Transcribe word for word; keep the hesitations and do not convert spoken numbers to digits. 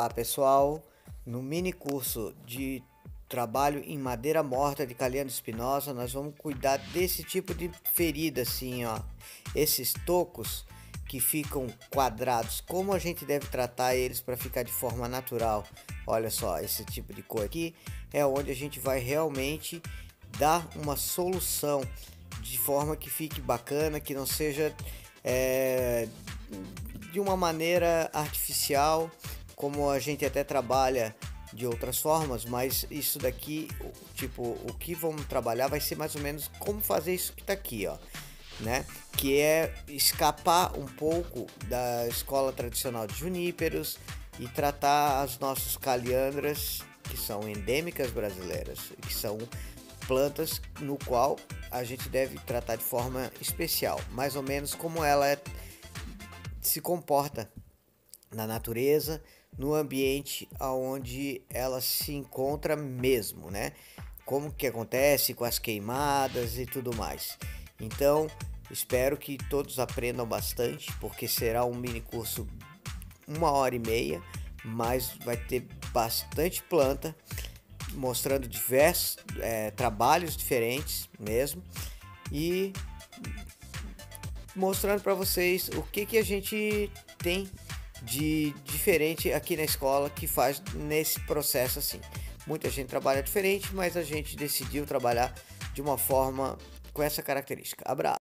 Olá pessoal, no mini curso de trabalho em madeira morta de Caliano Espinosa nós vamos cuidar desse tipo de ferida assim, ó, esses tocos que ficam quadrados, como a gente deve tratar eles para ficar de forma natural. Olha só, esse tipo de coisa aqui é onde a gente vai realmente dar uma solução de forma que fique bacana, que não seja é, de uma maneira artificial, como a gente até trabalha de outras formas, mas isso daqui, tipo, o que vamos trabalhar vai ser mais ou menos como fazer isso que tá aqui, ó, né? Que é escapar um pouco da escola tradicional de juníperos e tratar as nossas caliandras, que são endêmicas brasileiras, que são plantas no qual a gente deve tratar de forma especial, mais ou menos como ela é, se comporta na natureza, no ambiente onde ela se encontra mesmo, né? Como que acontece com as queimadas e tudo mais. Então, espero que todos aprendam bastante, porque será um mini curso uma hora e meia, mas vai ter bastante planta, mostrando diversos é, trabalhos diferentes mesmo, e mostrando para vocês o que que a gente tem de diferente aqui na escola que faz nesse processo assim. Muita gente trabalha diferente, mas a gente decidiu trabalhar de uma forma com essa característica. Abraço!